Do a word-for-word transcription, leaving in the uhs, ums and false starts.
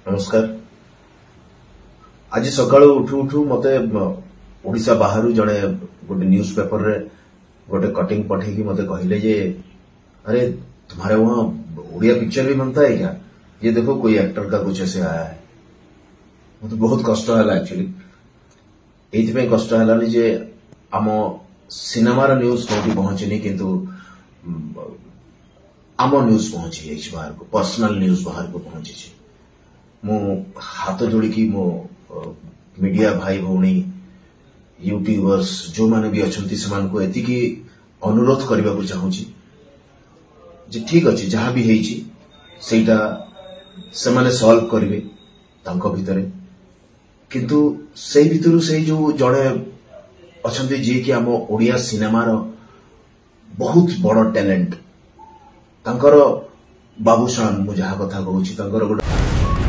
नमस्कार। आज सकाळू उठू उठू मते ओडिशा बाहर जड़े गोटे न्यूज पेपर रे गोटे कटिंग पठेकी मते कहले जे अरे तुम्हारे वहां उड़िया पिक्चर भी बनता है क्या, ये देखो कोई एक्टर का कुछ ऐसे आया है। मतलब बहुत कष्ट है एक्चुअली। एथि कष्ट है जे आम सिनेमार न्यूज कौटी पहुंचनी किंतु आम न्यूज पहुंची जाइए बाहर को, पर्सनल न्यूज बाहर को पहुंची। मु हाथ जोड़ी मो मीडिया भाई भौणी यूट्यूबर्स जो माने भी अच्छी से अनुरोध करने को चाहूँगी जे ठीक अच्छे जहाँ भी है सेटा से माने सॉल्व करेंगे तांको भितरे, किंतु से भितर से जो जड़े अच्छा जी कि आम ओडिया सिनेमार बहुत बड़ टैलेंट तांकर बाबूशान मु जहाँ कथा कहूँ गोटे